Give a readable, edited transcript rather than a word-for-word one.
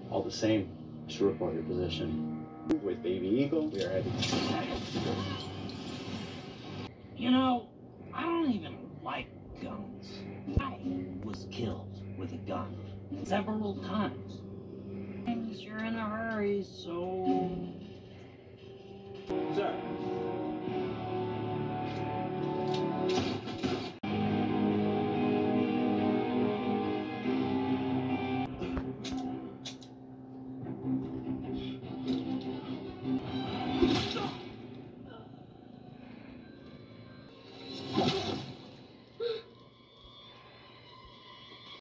All the same, I should report your position. With Baby Eagle, we are headed. You know, I don't even like guns. I was killed with a gun several times. You're in a hurry, so... Sir,